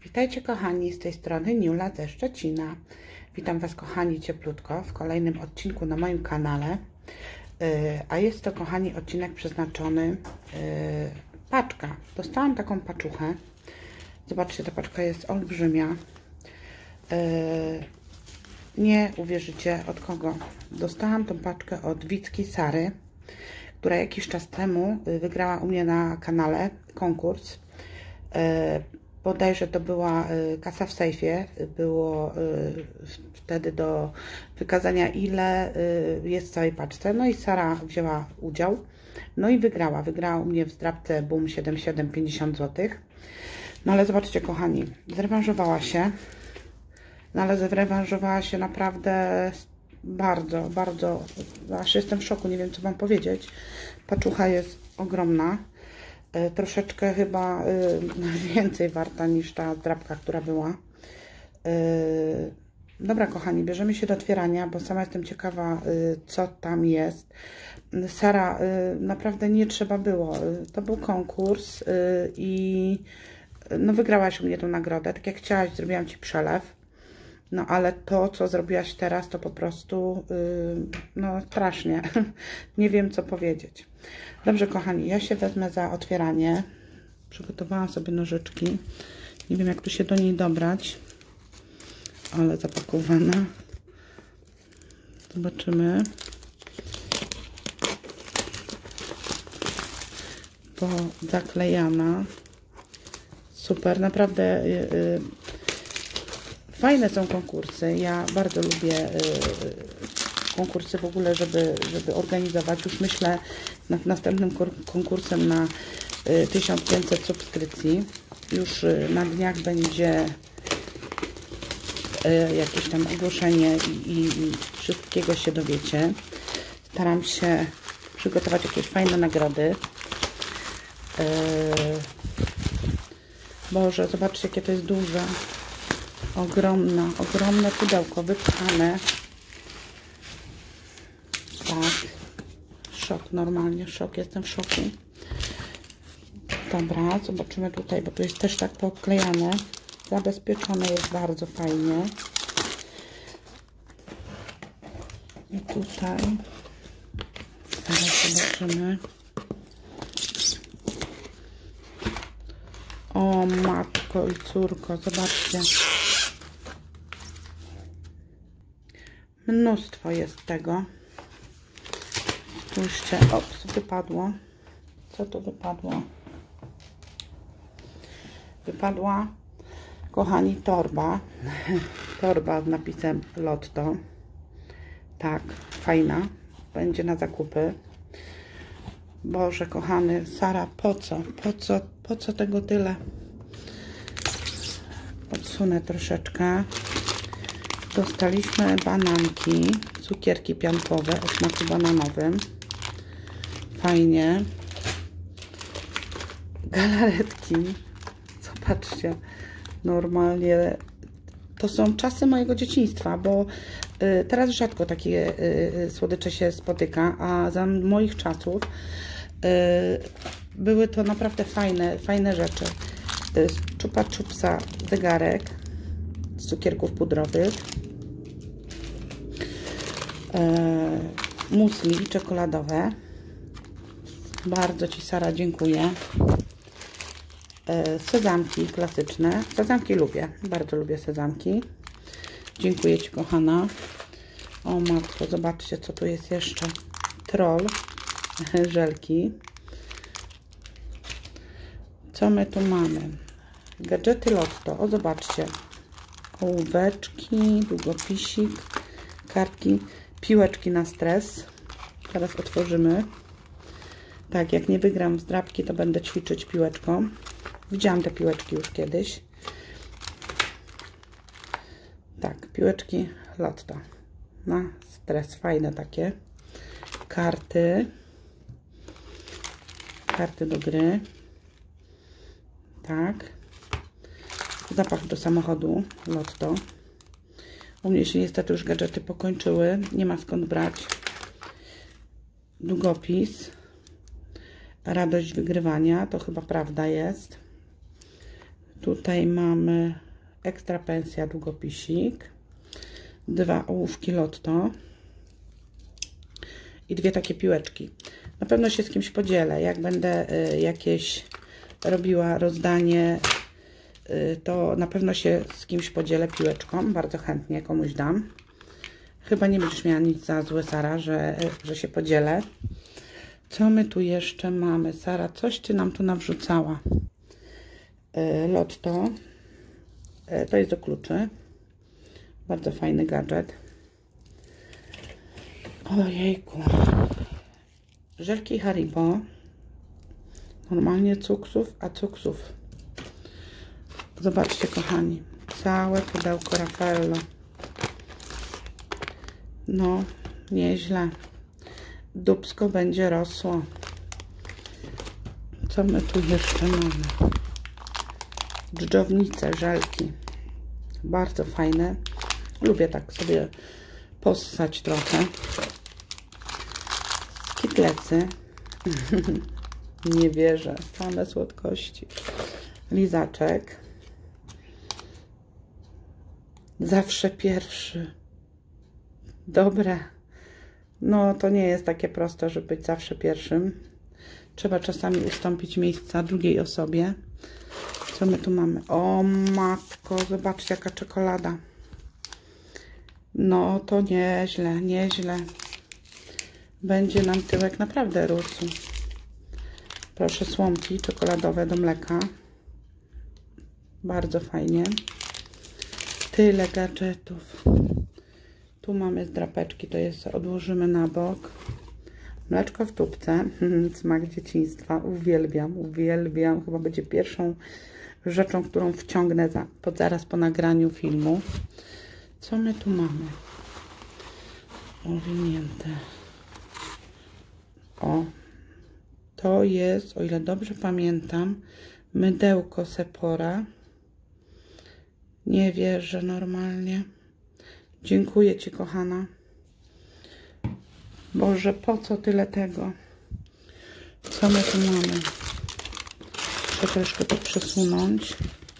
Witajcie kochani, z tej strony Niula ze Szczecina. Witam Was kochani cieplutko w kolejnym odcinku na moim kanale. A jest to kochani odcinek przeznaczony paczka. Dostałam taką paczuchę. Zobaczcie, ta paczka jest olbrzymia. Nie uwierzycie od kogo. Dostałam tą paczkę od Wicki Sary, która jakiś czas temu wygrała u mnie na kanale konkurs. Bodajże to była kasa w sejfie. Było wtedy do wykazania, ile jest w całej paczce. No i Sara wzięła udział. No i wygrała. Wygrała u mnie w zdrabce Boom 77 50 zł. No ale zobaczcie kochani, zrewanżowała się. No ale zrewanżowała się naprawdę bardzo, aż jestem w szoku, nie wiem co Wam powiedzieć. Paczucha jest ogromna. Troszeczkę chyba więcej warta niż ta zdrabka, która była. Dobra kochani, bierzemy się do otwierania, bo sama jestem ciekawa, co tam jest. Sara, naprawdę nie trzeba było. To był konkurs i no wygrałaś u mnie tą nagrodę. Tak jak chciałaś, zrobiłam Ci przelew. No ale to, co zrobiłaś teraz, to po prostu, no strasznie. Nie wiem, co powiedzieć. Dobrze, kochani, ja się wezmę za otwieranie. Przygotowałam sobie nożyczki. Nie wiem, jak tu się do niej dobrać, ale zapakowana. Zobaczymy. Zaklejana. Super, naprawdę fajne są konkursy. Ja bardzo lubię konkursy w ogóle, żeby organizować. Już myślę nad następnym konkursem na 1500 subskrypcji. Już na dniach będzie jakieś tam ogłoszenie i wszystkiego się dowiecie. Staram się przygotować jakieś fajne nagrody. Boże, zobaczcie, jakie to jest duże. Ogromne pudełko, wypchane. Tak. Szok, normalnie szok, jestem w szoku. Dobra, zobaczymy tutaj, bo tu jest też tak poklejane. Zabezpieczone jest bardzo fajnie. I tutaj teraz zobaczymy. O matko i córko, zobaczcie. Mnóstwo jest tego. Spójrzcie, ops, wypadło. Co to wypadło? Wypadła, kochani, torba. Torba z napisem Lotto. Tak, fajna. Będzie na zakupy. Boże, kochany, Sara, po co? Po co tego tyle? Odsunę troszeczkę. Dostaliśmy bananki, cukierki piankowe o smaku bananowym. Fajnie. Galaretki. Zobaczcie. Normalnie to są czasy mojego dzieciństwa, bo teraz rzadko takie słodycze się spotyka, a za moich czasów były to naprawdę fajne rzeczy. Z Chupa Chupsa zegarek z cukierków pudrowych. Musli czekoladowe. Bardzo Ci, Sara, dziękuję. Sezamki klasyczne. Sezamki lubię. Bardzo lubię sezamki. Dziękuję Ci, kochana. O matko, zobaczcie, co tu jest jeszcze. Troll. Żelki. Co my tu mamy? Gadżety Lotto. O, zobaczcie. Ołóweczki, długopisik, kartki, piłeczki na stres. Teraz otworzymy. Tak, jak nie wygram zdrabki, to będę ćwiczyć piłeczką. Widziałam te piłeczki już kiedyś. Tak, piłeczki Lotto. Na stres, fajne takie. Karty. Karty do gry. Tak. Zapach do samochodu Lotto. U mnie się niestety już gadżety pokończyły. Nie ma skąd brać. Długopis. Radość wygrywania. To chyba prawda jest. Tutaj mamy ekstra pensja długopisik, 2 ołówki Lotto i 2 takie piłeczki. Na pewno się z kimś podzielę. Jak będę jakieś robiła rozdanie, to na pewno się z kimś podzielę piłeczką. Bardzo chętnie komuś dam. Chyba nie będziesz miała nic za złe, Sara, że się podzielę. Co my tu jeszcze mamy? Sara, coś Ty nam tu nawrzucała. Lotto. To jest do kluczy. Bardzo fajny gadżet. Ojejku. Żelki Haribo. Normalnie cuksów, a cuksów. Zobaczcie, kochani. Całe pudełko Raffaello. No, nieźle. Dupsko będzie rosło. Co my tu jeszcze mamy? Dżdżownice, żelki. Bardzo fajne. Lubię tak sobie possać trochę. Skitlecy. Nie wierzę. Same słodkości. Lizaczek. Zawsze pierwszy. Dobre. No to nie jest takie proste, żeby być zawsze pierwszym. Trzeba czasami ustąpić miejsca drugiej osobie. Co my tu mamy? O matko, zobaczcie jaka czekolada. No to nieźle, nieźle. Będzie nam tyłek naprawdę rósł. Proszę, słomki czekoladowe do mleka. Bardzo fajnie. Tyle gadżetów. Tu mamy zdrapeczki, to jest, odłożymy na bok. Mleczko w tubce, smak dzieciństwa, uwielbiam, uwielbiam. Chyba będzie pierwszą rzeczą, którą wciągnę zaraz po nagraniu filmu. Co my tu mamy? Owinięte. O, to jest, o ile dobrze pamiętam, mydełko Sephora. Nie wierzę normalnie. Dziękuję Ci, kochana. Boże, po co tyle tego? Co my tu mamy? Muszę troszkę to przesunąć.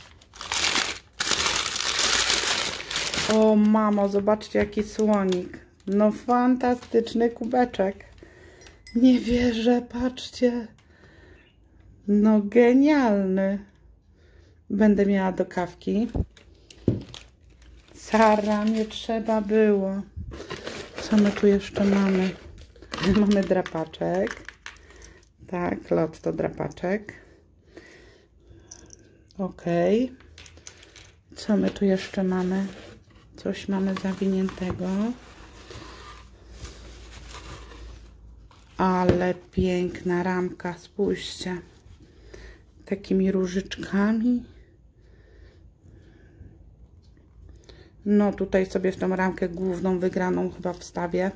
O mamo, zobaczcie jaki słonik. No fantastyczny kubeczek. Nie wierzę, patrzcie. No genialny. Będę miała do kawki. Sara, nie trzeba było. Co my tu jeszcze mamy? Mamy drapaczek. Tak, Lotto drapaczek. Ok. Co my tu jeszcze mamy? Coś mamy zawiniętego. Ale piękna ramka, spójrzcie. Takimi różyczkami. No tutaj sobie w tą ramkę główną wygraną chyba wstawię.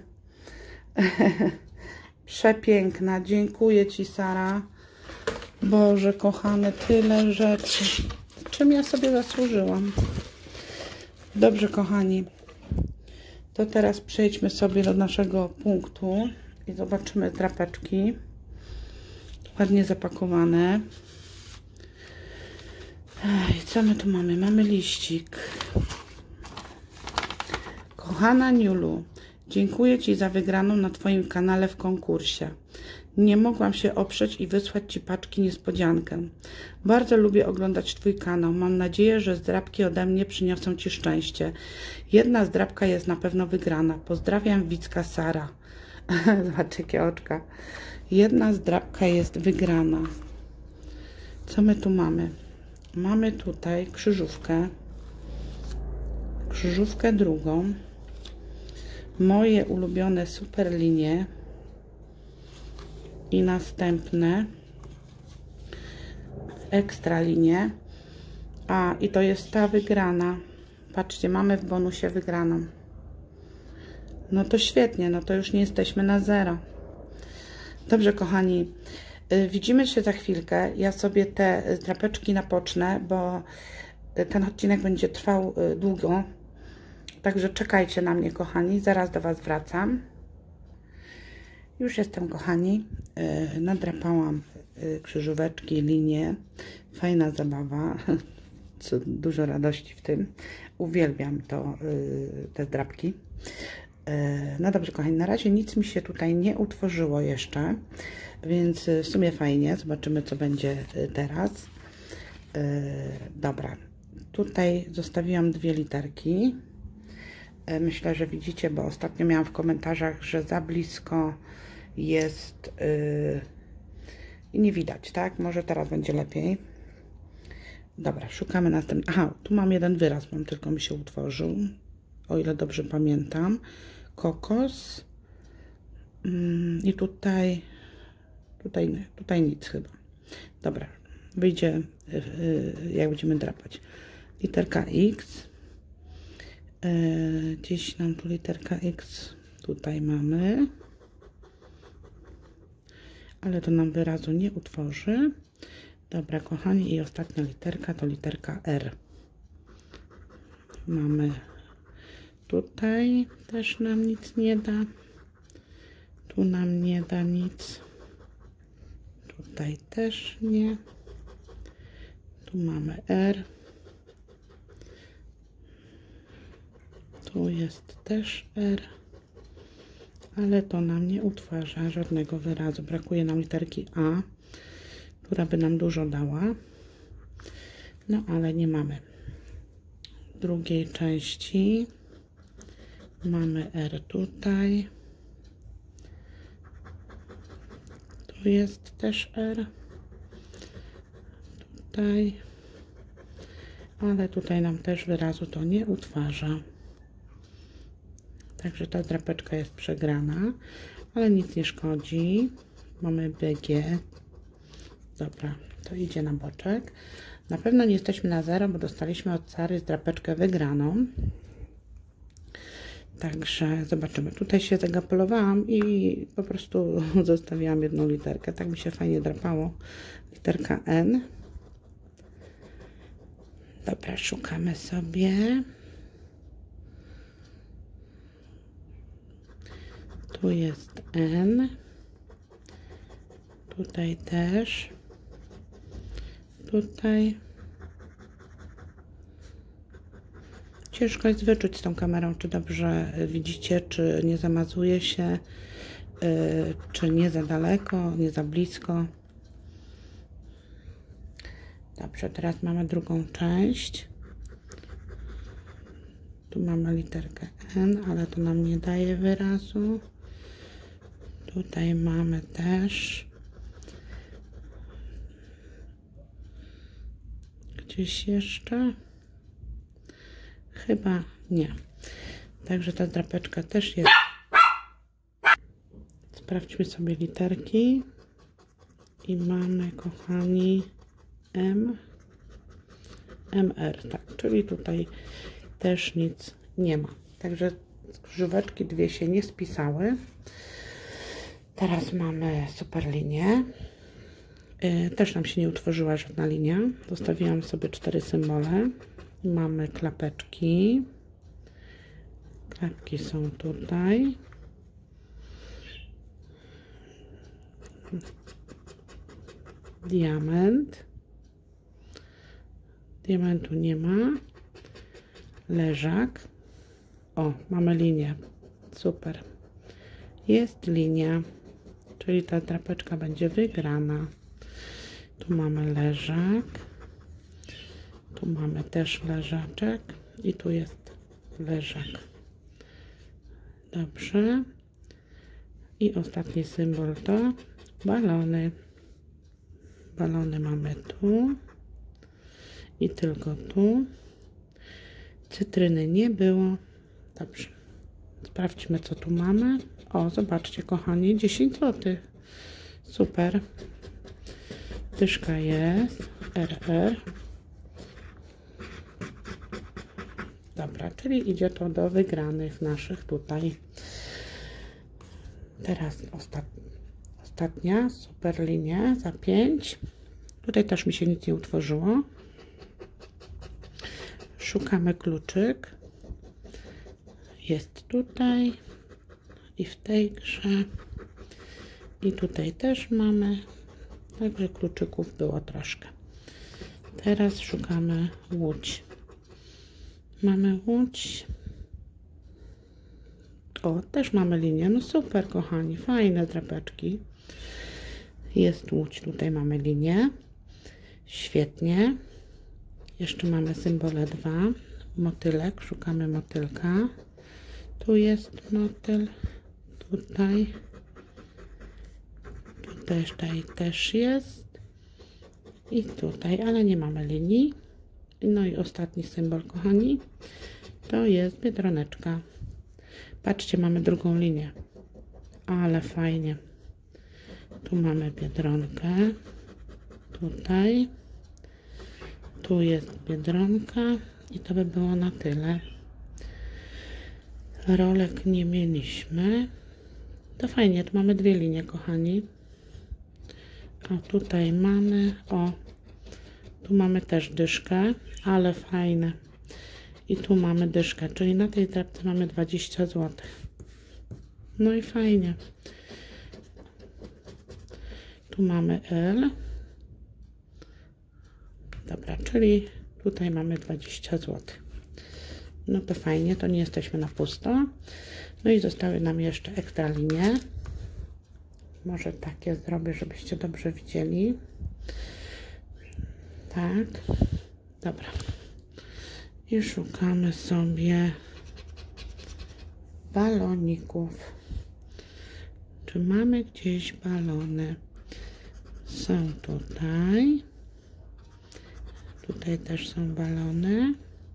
Przepiękna. Dziękuję Ci, Sara. Boże kochane, tyle rzeczy. Czym ja sobie zasłużyłam? Dobrze, kochani. To teraz przejdźmy sobie do naszego punktu i zobaczymy drapeczki. Ładnie zapakowane. Co my tu mamy? Mamy liścik. Kochana Niulu, dziękuję Ci za wygraną na Twoim kanale w konkursie. Nie mogłam się oprzeć i wysłać Ci paczki niespodziankę. Bardzo lubię oglądać Twój kanał. Mam nadzieję, że zdrabki ode mnie przyniosą Ci szczęście. Jedna zdrabka jest na pewno wygrana. Pozdrawiam, Wicka Sara. Zobaczcie, jakie oczka. Jedna zdrabka jest wygrana. Co my tu mamy? Mamy tutaj krzyżówkę. Krzyżówkę drugą. Moje ulubione super linie. I następne ekstra linie. A, i to jest ta wygrana. Patrzcie, mamy w bonusie wygraną. No to świetnie, no to już nie jesteśmy na zero. Dobrze, kochani. Widzimy się za chwilkę. Ja sobie te drapeczki napocznę, bo ten odcinek będzie trwał długo. Także czekajcie na mnie, kochani. Zaraz do Was wracam. Już jestem, kochani. Nadrapałam krzyżóweczki, linie. Fajna zabawa. dużo radości w tym. Uwielbiam to, te zdrabki. No dobrze, kochani, na razie nic mi się tutaj nie utworzyło jeszcze, więc w sumie fajnie. Zobaczymy, co będzie teraz. Dobra, tutaj zostawiłam 2 literki. Myślę, że widzicie, bo ostatnio miałam w komentarzach, że za blisko jest i nie widać, tak? Może teraz będzie lepiej. Dobra, szukamy następnego. Aha, tu mam jeden wyraz, tylko mi się utworzył, o ile dobrze pamiętam. Kokos. I tutaj nic chyba. Dobra, wyjdzie, jak będziemy drapać. Literka X. Gdzieś nam tu literka X tutaj mamy. Ale to nam wyrazu nie utworzy. Dobra, kochani, i ostatnia literka to literka R. Mamy tutaj, też nam nic nie da. Tu nam nie da nic. Tutaj też nie. Tu mamy R. Tu jest też R. Ale to nam nie utwarza żadnego wyrazu. Brakuje nam literki A, która by nam dużo dała. No ale nie mamy. W drugiej części mamy R tutaj. Tu jest też R. Tutaj. Ale tutaj nam też wyrazu to nie utwarza. Także ta drapeczka jest przegrana, ale nic nie szkodzi. Mamy BG. Dobra, to idzie na boczek. Na pewno nie jesteśmy na 0, bo dostaliśmy od Sary drapeczkę wygraną. Także zobaczymy. Tutaj się zagapolowałam i po prostu zostawiłam jedną literkę. Tak mi się fajnie drapało. Literka N. Dobra, szukamy sobie. Tu jest N. Tutaj też. Tutaj. Ciężko jest wyczuć z tą kamerą, czy dobrze widzicie, czy nie zamazuje się, czy nie za daleko, nie za blisko. Dobrze, teraz mamy drugą część. Tu mamy literkę N, ale to nam nie daje wyrazu. Tutaj mamy też. Gdzieś jeszcze? Chyba nie. Także ta drapeczka też jest. Sprawdźmy sobie literki. I mamy, kochani, M, MR, tak, czyli tutaj też nic nie ma. Także krzyżóweczki 2 się nie spisały. Teraz mamy super linię. Też nam się nie utworzyła żadna linia. Zostawiłam sobie 4 symbole. Mamy klapeczki. Klapki są tutaj. Diament. Diamentu nie ma. Leżak. O, mamy linię. Super. Jest linia. Czyli ta drapeczka będzie wygrana. Tu mamy leżak. Tu mamy też leżaczek. I tu jest leżak. Dobrze. I ostatni symbol to balony. Balony mamy tu. I tylko tu. Cytryny nie było. Dobrze. Sprawdźmy, co tu mamy. O, zobaczcie, kochani, 10 zł. Super. Dyszka jest. RR. Dobra, czyli idzie to do wygranych naszych tutaj. Teraz ostatnia super linia za 5. Tutaj też mi się nic nie utworzyło. Szukamy kluczyk. Jest tutaj i w tej grze. I tutaj też mamy. Także kluczyków było troszkę. Teraz szukamy Łódź. Mamy Łódź. O, też mamy linię. No super, kochani. Fajne drapeczki. Jest Łódź. Tutaj mamy linię. Świetnie. Jeszcze mamy symbole 2. Motylek. Szukamy motylka. Tu jest motyl. Tutaj. Tutaj też jest. I tutaj, ale nie mamy linii. No i ostatni symbol, kochani, to jest biedroneczka. Patrzcie, mamy drugą linię. Ale fajnie. Tu mamy biedronkę. Tutaj. Tu jest biedronka. I to by było na tyle. Rolek nie mieliśmy. To fajnie, tu mamy dwie linie, kochani. O, tutaj mamy, o, tu mamy też dyszkę, ale fajne. I tu mamy dyszkę, czyli na tej drapce mamy 20 zł. No i fajnie. Tu mamy L. Dobra, czyli tutaj mamy 20 zł. No to fajnie, to nie jesteśmy na pusto. No i zostały nam jeszcze ekstra linie. Może takie zrobię, żebyście dobrze widzieli. Tak. Dobra. I szukamy sobie baloników. Czy mamy gdzieś balony? Są tutaj. Tutaj też są balony.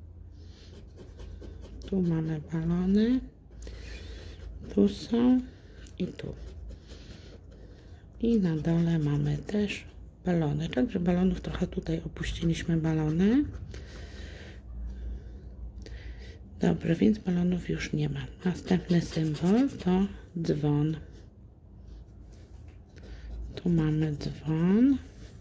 Tu mamy balony. Tu są i tu. I na dole mamy też balony. Także balonów trochę tutaj opuściliśmy balony. Dobrze, więc balonów już nie ma. Następny symbol to dzwon. Tu mamy dzwon.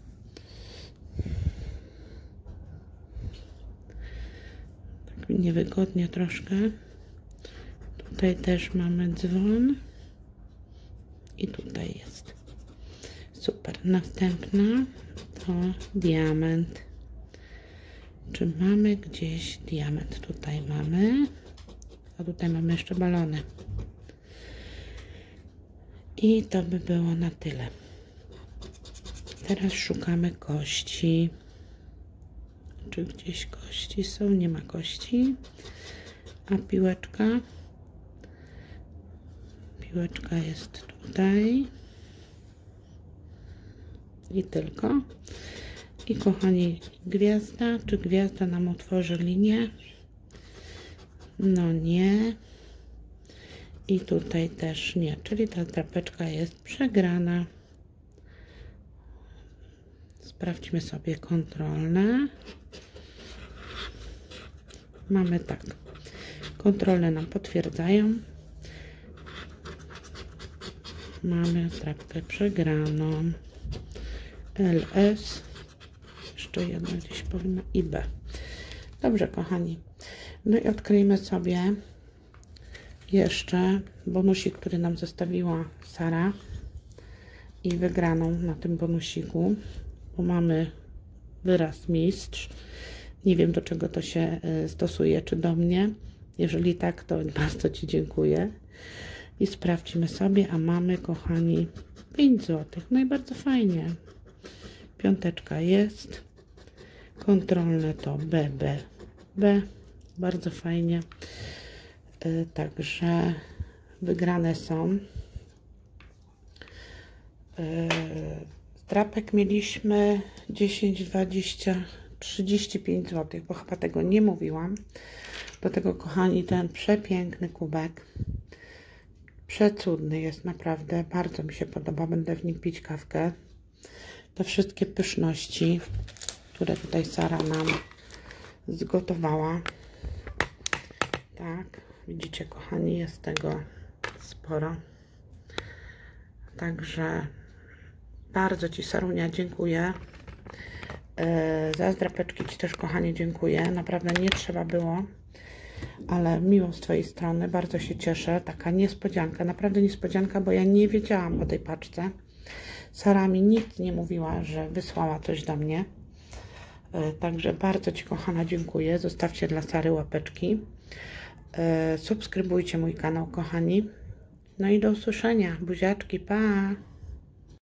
Tak niewygodnie troszkę. Tutaj też mamy dzwon. I tutaj jest. Super. Następna to diament. Czy mamy gdzieś diament? Tutaj mamy. A tutaj mamy jeszcze balony. I to by było na tyle. Teraz szukamy kości. Czy gdzieś kości są? Nie ma kości. A piłeczka? Piłeczka jest tutaj. I tylko. I kochani, gwiazda. Czy gwiazda nam otworzy linię? No nie. I tutaj też nie. Czyli ta drapeczka jest przegrana. Sprawdźmy sobie kontrolne. Mamy tak. Kontrolne nam potwierdzają. Mamy drapkę przegraną. LS. Jeszcze jedno gdzieś powinno i B. Dobrze, kochani. No i odkryjmy sobie jeszcze bonusik, który nam zostawiła Sara. I wygraną na tym bonusiku. Bo mamy wyraz mistrz. Nie wiem, do czego to się stosuje, czy do mnie. Jeżeli tak, to bardzo Ci dziękuję. I sprawdźmy sobie, a mamy, kochani, 5 zł. No i bardzo fajnie. Piąteczka jest. Kontrolne to B. Bardzo fajnie. Także wygrane są. Drapek mieliśmy 10, 20, 35 zł, bo chyba tego nie mówiłam. Do tego, kochani, ten przepiękny kubek. Przecudny jest, naprawdę. Bardzo mi się podoba. Będę w nim pić kawkę. Te wszystkie pyszności, które tutaj Sara nam zgotowała. Tak, widzicie, kochani, jest tego sporo. Także bardzo Ci, Sarunia, dziękuję. Za drapeczki Ci też, kochanie, dziękuję. Naprawdę nie trzeba było, ale miło z Twojej strony. Bardzo się cieszę. Taka niespodzianka, naprawdę niespodzianka, bo ja nie wiedziałam o tej paczce. Sara mi nic nie mówiła, że wysłała coś do mnie. Także bardzo Ci, kochana, dziękuję. Zostawcie dla Sary łapeczki. Subskrybujcie mój kanał, kochani. No i do usłyszenia. Buziaczki, pa!